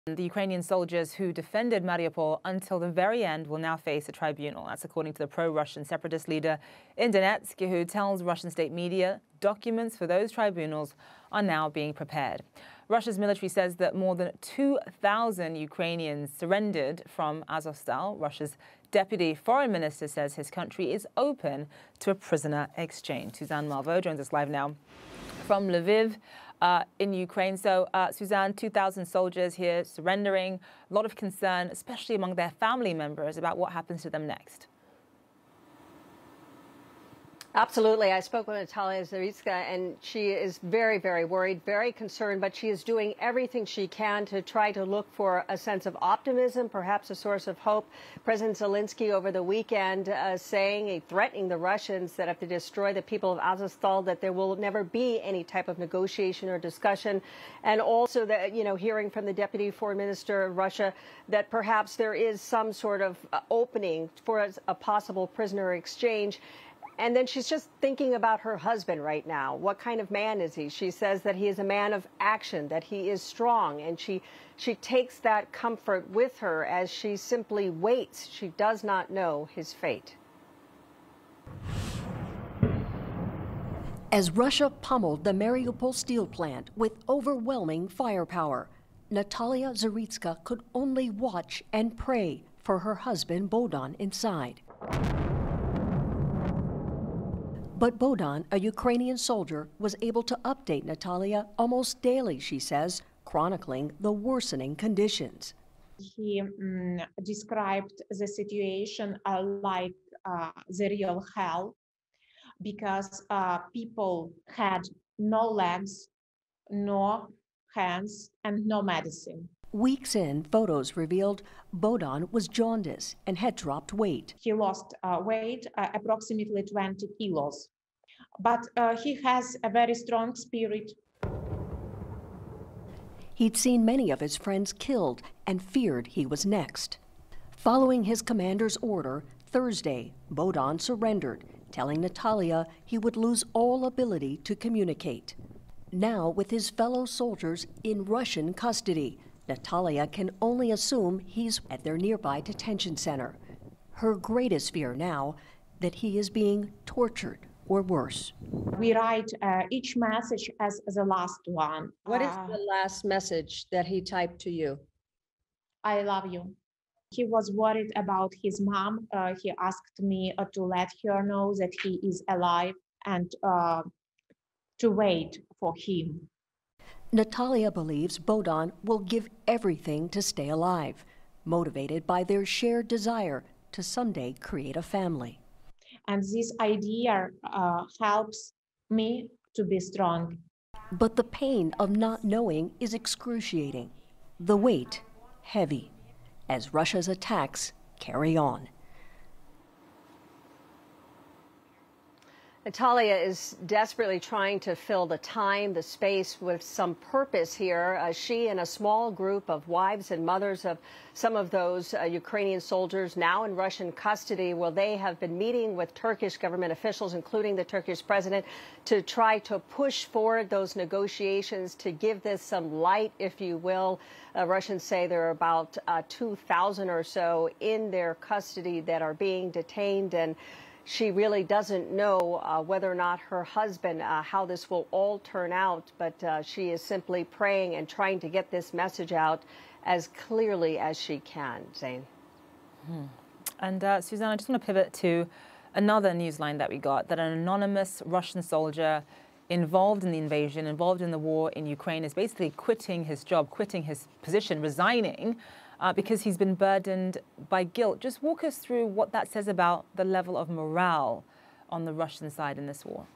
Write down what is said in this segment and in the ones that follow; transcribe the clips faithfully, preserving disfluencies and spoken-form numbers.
The Ukrainian soldiers who defended Mariupol until the very end will now face a tribunal. That's according to the pro-Russian separatist leader in Donetsk, who tells Russian state media documents for those tribunals are now being prepared. Russia's military says that more than two thousand Ukrainians surrendered from Azovstal. Russia's deputy foreign minister says his country is open to a prisoner exchange. Suzanne Malveaux joins us live now from Lviv. Uh, in Ukraine. So, uh, Suzanne, two thousand soldiers here surrendering. A lot of concern, especially among their family members, about what happens to them next. Absolutely. I spoke with Natalia, and she is very, very worried, very concerned, but she is doing everything she can to try to look for a sense of optimism, perhaps a source of hope. President Zelensky over the weekend uh, saying, threatening the Russians that if they destroy the people of Azovstal, that there will never be any type of negotiation or discussion. And also that, you know, hearing from the deputy foreign minister of Russia that perhaps there is some sort of uh, opening for a, a possible prisoner exchange. And then she's just thinking about her husband right now. What kind of man is he? She says that he is a man of action, that he is strong, and she she takes that comfort with her as she simply waits. She does not know his fate. As Russia pummeled the Mariupol steel plant with overwhelming firepower, Natalia Zaritska could only watch and pray for her husband Bohdan inside. But Bohdan, a Ukrainian soldier, was able to update Natalia almost daily, she says, chronicling the worsening conditions. He um, described the situation uh, like uh, the real hell, because uh, people had no legs, no hands, and no medicine. Weeks in, photos revealed Bohdan was jaundiced and had dropped weight. He lost uh, weight, uh, approximately twenty kilos. But uh, he has a very strong spirit. He'd seen many of his friends killed and feared he was next. Following his commander's order, Thursday, Bohdan surrendered, telling Natalia he would lose all ability to communicate. Now, with his fellow soldiers in Russian custody, Natalia can only assume he's at their nearby detention center. Her greatest fear now, that he is being tortured or worse. We write uh, each message as the last one. What is uh, the last message that he typed to you? I love you. He was worried about his mom. Uh, he asked me uh, to let her know that he is alive and uh, to wait for him. Natalia believes Bohdan will give everything to stay alive, motivated by their shared desire to someday create a family. And this idea uh, helps me to be strong. But the pain of not knowing is excruciating, the weight heavy, as Russia's attacks carry on. Natalia is desperately trying to fill the time, the space with some purpose here. Uh, she and a small group of wives and mothers of some of those uh, Ukrainian soldiers now in Russian custody, well, they have been meeting with Turkish government officials, including the Turkish president, to try to push forward those negotiations, to give this some light, if you will. Uh, Russians say there are about uh, two thousand or so in their custody that are being detained, and she really doesn't know uh, whether or not her husband, uh, how this will all turn out, but uh, she is simply praying and trying to get this message out as clearly as she can. Zane. Hmm. And uh, Suzanne, I just want to pivot to another news line that we got, that an anonymous Russian soldier involved in the invasion, involved in the war in Ukraine, is basically quitting his job, quitting his position, resigning, Uh, because he's been burdened by guilt. Just walk us through what that says about the level of morale on the Russian side in this war.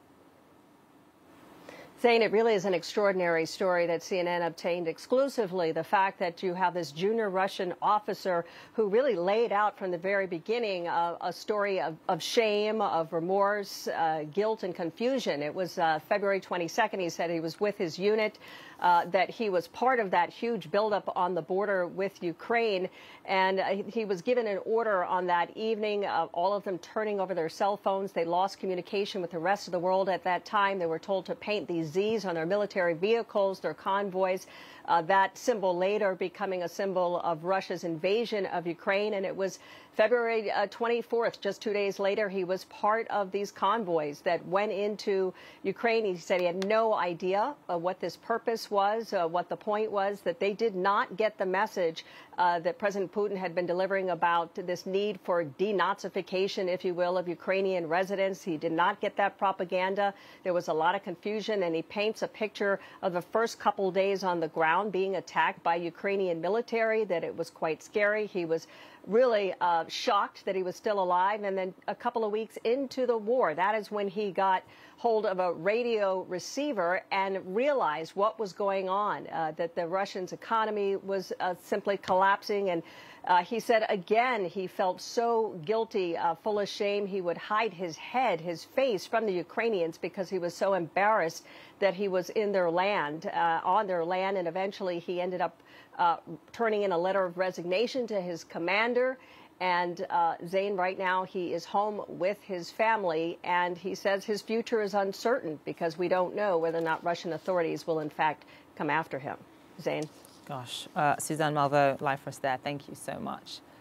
Zane, it really is an extraordinary story that C N N obtained exclusively. The fact that you have this junior Russian officer who really laid out from the very beginning uh, a story of, of shame, of remorse, uh, guilt, and confusion. It was uh, February twenty-second. He said he was with his unit, uh, that he was part of that huge buildup on the border with Ukraine. And uh, he was given an order on that evening, uh, all of them turning over their cell phones. They lost communication with the rest of the world at that time. They were told to paint these Zs on their military vehicles, their convoys. Uh, that symbol later becoming a symbol of Russia's invasion of Ukraine. And it was February uh, twenty-fourth, just two days later, he was part of these convoys that went into Ukraine. He said he had no idea uh, what this purpose was, uh, what the point was, that they did not get the message uh, that President Putin had been delivering about this need for denazification, if you will, of Ukrainian residents. He did not get that propaganda. There was a lot of confusion, and he paints a picture of the first couple days on the ground being attacked by Ukrainian military, that it was quite scary. He was really uh, shocked that he was still alive. And then a couple of weeks into the war, that is when he got hold of a radio receiver and realized what was going on, uh, that the Russians' economy was uh, simply collapsing. And uh, he said again, he felt so guilty, uh, full of shame. He would hide his head, his face from the Ukrainians because he was so embarrassed that he was in their land, uh, on their land. And eventually he ended up uh, turning in a letter of resignation to his commander. And uh, Zain, right now, he is home with his family, and he says his future is uncertain because we don't know whether or not Russian authorities will, in fact, come after him. Zain. Gosh, uh, Suzanne Malveaux, live for us there. Thank you so much.